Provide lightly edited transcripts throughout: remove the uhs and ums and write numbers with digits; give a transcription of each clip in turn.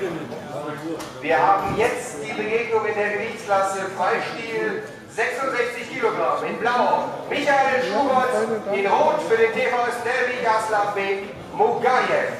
Wir haben jetzt die Begegnung in der Gewichtsklasse Freistil 66 Kilogramm. In Blau Michael Schubert, in Rot für den TVS Derby Gaslavbek Mugayev.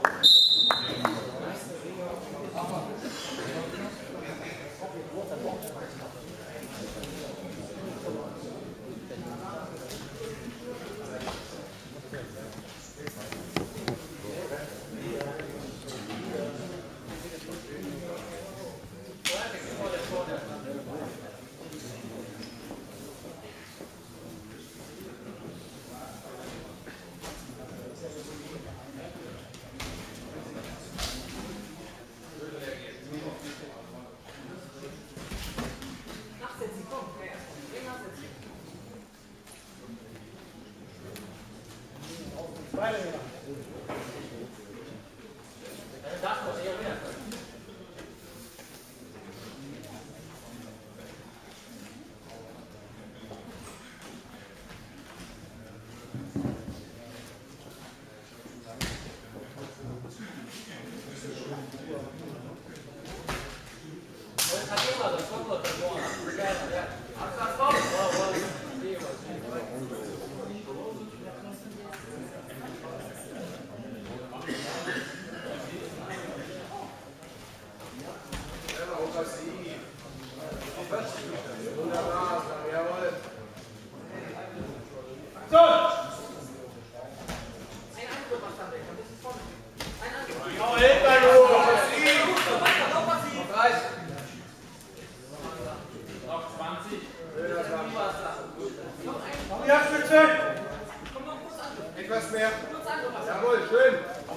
Etwas mehr. Jawohl, schön.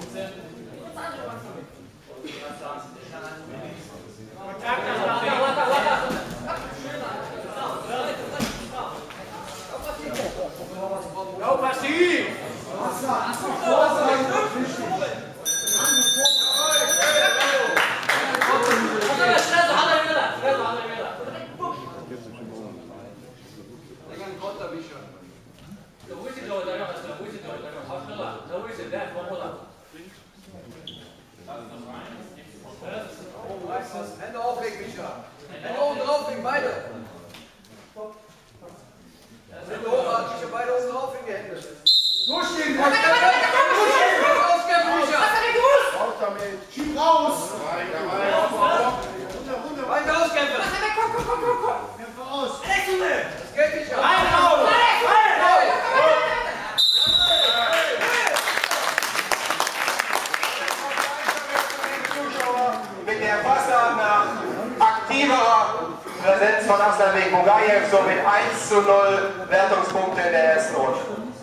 Hände auflegen, Micha. Hände oben drauflegen, beide. Hände hoch, Micha, beide oben drauflegen, die Hände. Durchgehen, Auskämpfen, Micha. raus damit. Schieb raus. Weiter auskämpfen. Kämpfe aus. Das geht, Micha. Mit der Wasser nach aktiverer Präsenz von Aslanbek Mugayev somit 1:0 Wertungspunkte in der ersten Runde.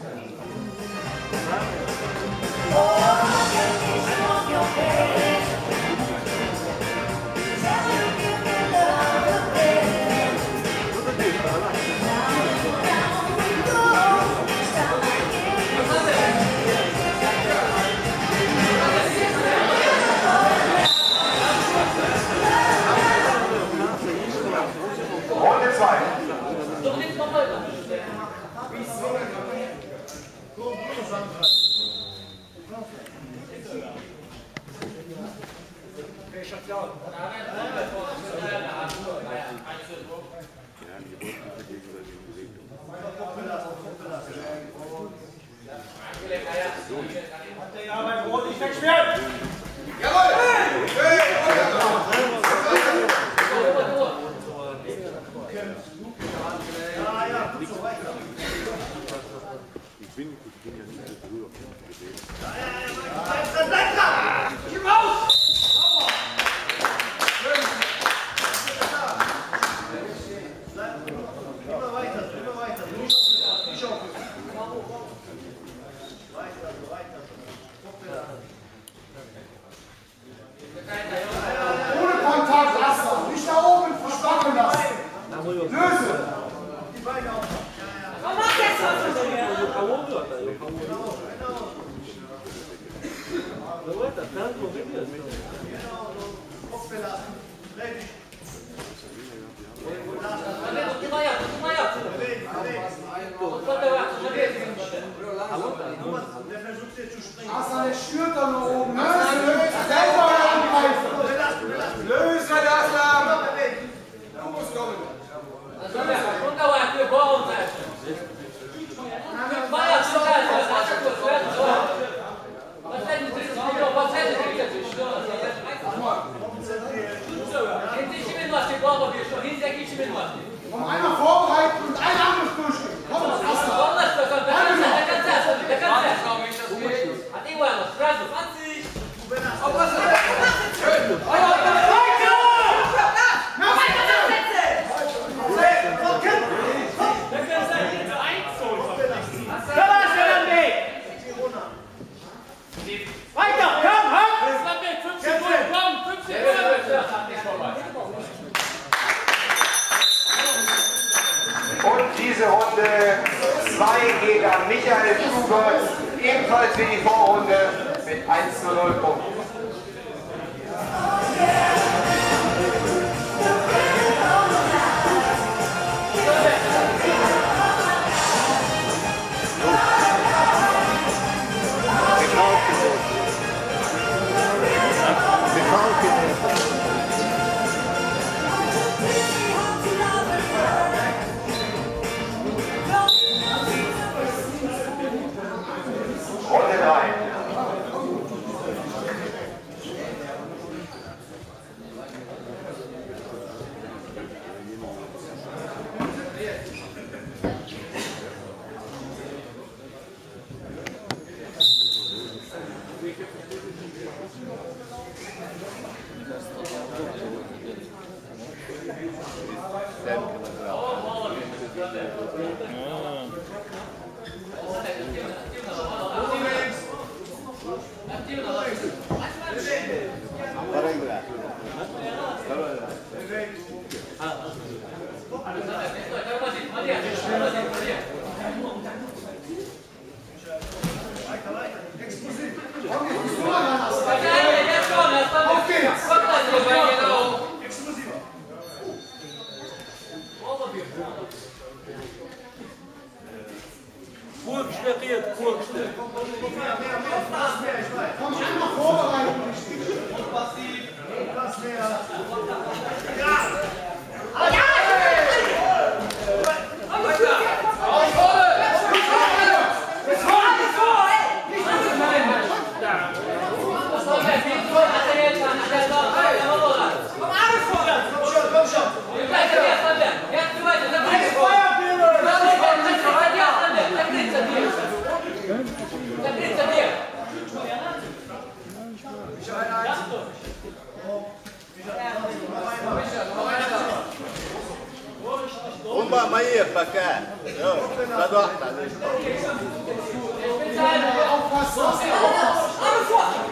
Runde 2. Ja, mein Brot nicht wegsperren. Jawohl! Ich bin ja nicht so früh auf den gewesen. Schieb raus! Immer weiter. Nicht aufhören. Ohne Kontakt, Laster. Nicht da oben verschwachen lassen. Löse. Die Beine auf. Was macht jetzt was? Der versucht jetzt zu springen. Asa, der schürt da nur oben. Selber angreifen. Komm, einmal vorbereiten und ein anderes durchgehen. Komm, das erste. Und diese Runde 2 geht an Michael Schubert, ebenfalls wie die Vorrunde mit 1:0 Punkten. Runde 3. Vorgestellt, vorgestellt. Komm, einmal vorbereiten. Rumba Maier, pra cá. Tá do ar, tá. Aufpassen, aufpassen.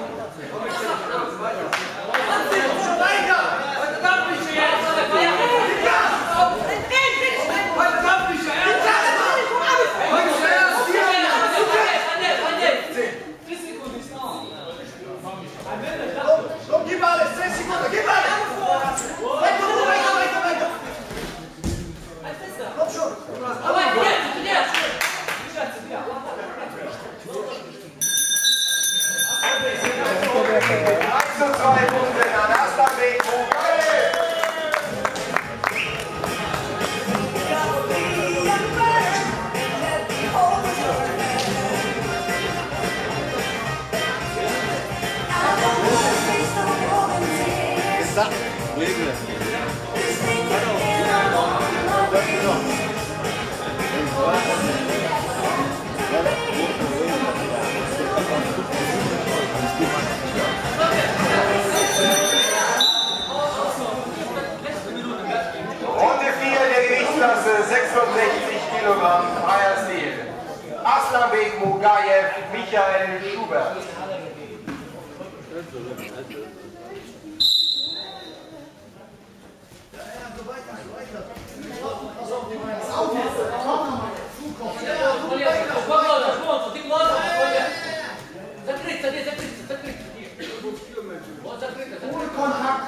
Gib alles, 10 Sekunden, gib alles! Komm schon! Zu 2 Punkten an Aslanbek Mugaye. Está. Liga. Runde 4 der Gewichtsklasse 66 Kilogramm, freier Stil. Aslanbek Mugaye, Michael Schubert. Ohne Kontakt.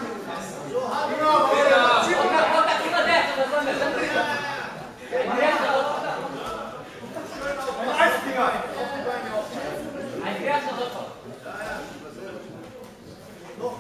Noch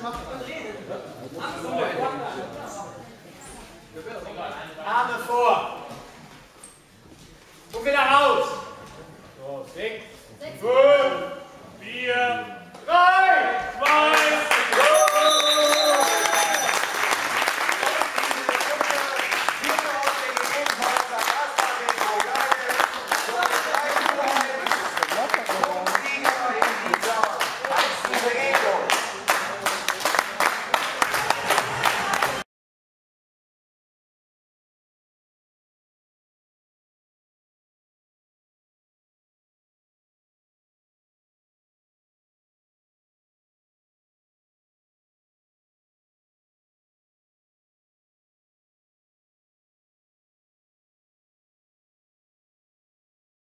Arme vor. Und wieder raus. So, 6, 5.